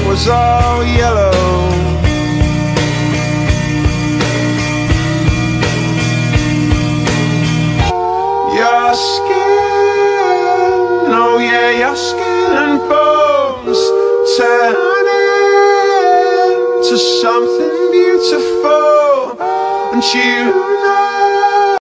was all yellow. Your skin, oh yeah, your skin and bones turning to something beautiful, and you know